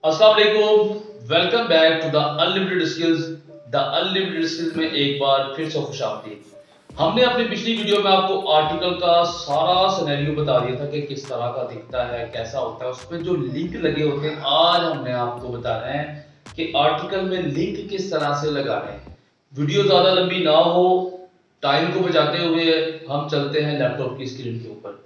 अस्सलाम वालेकुम, welcome back to the unlimited skills. The unlimited skills में एक बार फिर से खुशामदीद। हमने अपनी पिछली वीडियो में आपको आर्टिकल का सारा सिनेरियो बता दिया था कि किस तरह का दिखता है, कैसा होता है, उसमें जो लिंक लगे होते हैं। आज हमने आपको बताना है कि आर्टिकल में लिंक किस तरह से लगाने हैं। वीडियो ज़्यादा लंबी ना हो, टाइम को बचाते हुए हम चलते हैं लैपटॉप की स्क्रीन के ऊपर।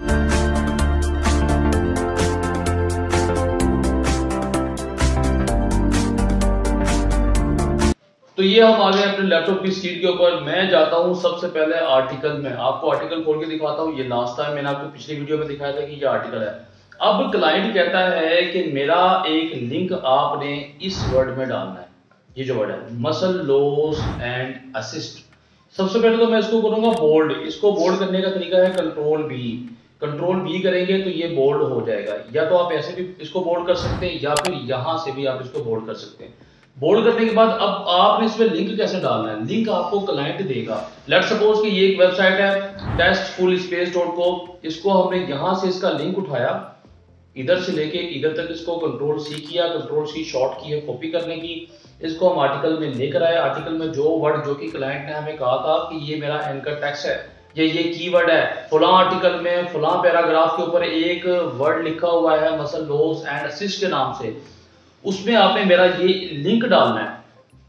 तो ये हम आ गए अपने लैपटॉप की स्क्रीन के ऊपर। मैं जाता हूँ सबसे पहले आर्टिकल में, आपको आर्टिकल खोल के दिखाता हूँ। ये लास्ट टाइम मैंने आपको पिछली वीडियो में दिखाया था कि ये आर्टिकल है। अब क्लाइंट कहता है कि मेरा एक लिंक आपने इस वर्ड में डालना है। ये जो वर्ड है मसल लॉस एंड असिस्ट। सबसे पहले तो मैं इसको करूंगा बोल्ड। इसको बोल्ड करने का तरीका है कंट्रोल बी करेंगे तो ये बोल्ड हो जाएगा। या तो आप ऐसे भी इसको बोल्ड कर सकते हैं या फिर यहां से भी आप इसको बोल्ड कर सकते हैं। बोल्ड करने के बाद अब आपने इसमें लिंक कैसे डालना है। लिंक आपको क्लाइंट देगा। लेट सपोज कि ये एक वेबसाइट है testfullspace.com। इसको हमने यहां से इसका लिंक उठाया, इधर से लेके इधर तक इसको कंट्रोल सी किया, कंट्रोल सी शॉर्ट की है कॉपी करने की। इसको हम आर्टिकल में लेकर आए। आर्टिकल में जो वर्ड जो कि क्लाइंट ने हमें कहा था कि ये मेरा एंकर टेक्स्ट है, ये कीवर्ड है, फलां आर्टिकल में फलां पैराग्राफ के ऊपर एक वर्ड लिखा हुआ है मसल लॉस एंड असिस्ट के नाम से, उसमें आपने मेरा ये लिंक डालना है।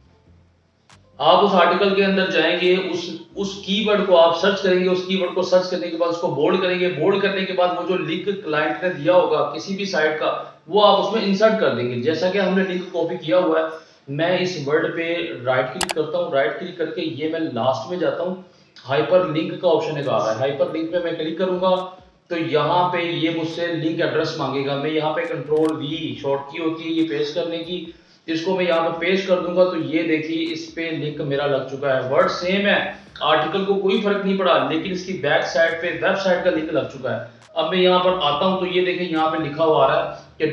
आप उस आर्टिकल के अंदर जाएंगे, उस कीवर्ड को आप सर्च करेंगे। उस कीवर्ड को सर्च करने के बाद उसको बोल्ड करेंगे। बोल्ड करने के बाद वो जो लिंक क्लाइंट ने दिया होगा किसी भी साइट का, वो आप उसमें इंसर्ट कर देंगे। जैसा कि हमने लिंक कॉपी किया हुआ है, मैं इस वर्ड पे राइट क्लिक करता हूँ। राइट क्लिक करके ये मैं लास्ट में जाता हूँ, हाइपर लिंक का ऑप्शन है। हाइपर लिंक पे मैं क्लिक करूंगा तो यहाँ पे ये मुझसे लिंक एड्रेस मांगेगा। मैं यहाँ पे कंट्रोल वी शॉर्ट की होती है ये पेस्ट करने की, इसको मैं यहाँ पे पेस्ट कर दूंगा तो ये देखिए इस पे लिंक मेरा लग चुका है। वर्ड सेम है, आर्टिकल को कोई फर्क नहीं पड़ा, लेकिन इसकी बैक साइड पे वेबसाइट का लिंक लग चुका है। अब मैं यहाँ पर आता हूँ तो ये देखिए यहाँ पे लिखा हुआ आ रहा है कि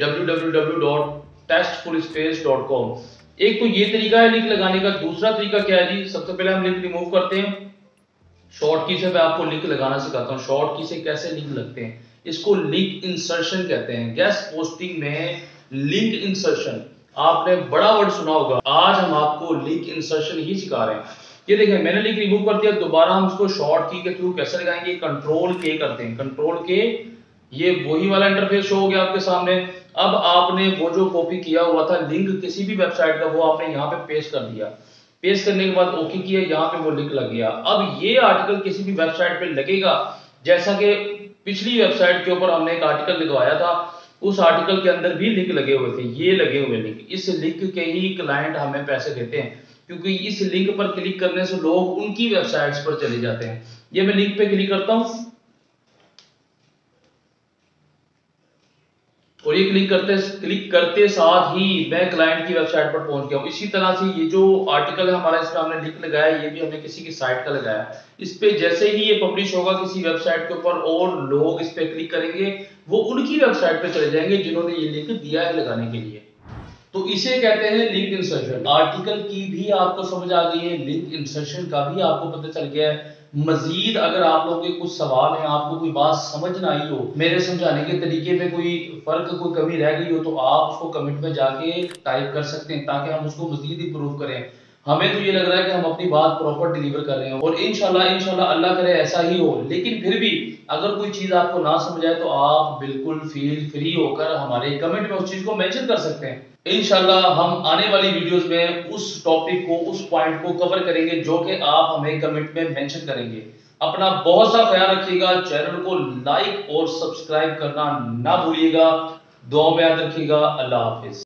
www.testfullspace.com। एक तो ये तरीका है लिंक लगाने का। दूसरा तरीका क्या है जी, सबसे पहले हम लिंक रिमूव करते हैं। शॉर्ट की से मैं आपको लिंक लगाना सिखाता हूँ। शॉर्ट की से कैसे लिंक लगते हैं, इसको लिंक इंसर्शन कहते हैं। गेस्ट पोस्टिंग में लिंक इंसर्शन आपने बड़ा वर्ड सुना होगा। आज हम आपको लिंक इंसर्शन ही सिखा रहे हैं। ये देखिए मैंने लिंक रिमूव कर दिया। दोबारा हम इसको शॉर्ट की के थ्रू कैसे लगाएंगे, कंट्रोल के करते हैं। कंट्रोल के, ये वही वाला इंटरफेस शो हो गया आपके सामने। अब आपने वो जो कॉपी किया हुआ था लिंक किसी भी वेबसाइट का, वो आपने यहाँ पे पेस्ट कर दिया। पेस्ट करने के बाद ओके किया, यहाँ पे वो लिंक लग गया। अब ये आर्टिकल किसी भी वेबसाइट पे लगेगा। जैसा कि पिछली वेबसाइट के ऊपर हमने एक आर्टिकल लिखवाया था, उस आर्टिकल के अंदर भी लिंक लगे हुए थे। ये लगे हुए लिंक, इस लिंक के ही क्लाइंट हमें पैसे देते हैं, क्योंकि इस लिंक पर क्लिक करने से लोग उनकी वेबसाइट्स पर चले जाते हैं। ये मैं लिंक पे क्लिक करता हूँ और ये क्लिक करते साथ ही मैं क्लाइंट की वेबसाइट पर पहुंच गया हूं। इसी तरह से ये जो आर्टिकल है हमारा, इस पर हमने लिंक लगाया, ये भी हमने किसी की साइट का लगाया। इस पे जैसे ही ये पब्लिश होगा किसी वेबसाइट के ऊपर और लोग इस पे क्लिक करेंगे, वो उनकी वेबसाइट पे चले जाएंगे जिन्होंने ये लिंक दिया है लगाने के लिए। तो इसे कहते हैं लिंक इंसर्शन। आर्टिकल की भी आपको समझ आ गई है, लिंक इंसर्शन का भी आपको पता चल गया है। मजीद अगर आप लोगों के कुछ सवाल हैं, आपको कोई बात समझ ना आई हो, मेरे समझाने के तरीके में कोई फर्क, कोई कमी रह गई हो, तो आप उसको कमेंट में जाके टाइप कर सकते हैं ताकि हम उसको मजीद इंप्रूव करें। हमें तो ये लग रहा है कि हम अपनी बात प्रॉपर डिलीवर कर रहे हैं और इंशाल्लाह अल्लाह करे ऐसा ही हो। लेकिन फिर भी अगर कोई चीज आपको ना समझ आए तो आप बिल्कुल फील फ्री होकर हमारे कमेंट में उस चीज को मेंशन कर सकते हैं। इंशाल्लाह हम आने वाली वीडियोस में उस टॉपिक को, उस पॉइंट को कवर करेंगे जो कि आप हमें कमेंट में मेंशन करेंगे। अपना बहुत सा ख्याल रखिएगा। चैनल को लाइक और सब्सक्राइब करना ना भूलिएगा। दुआ में याद रखिएगा। अल्लाह हाफिज।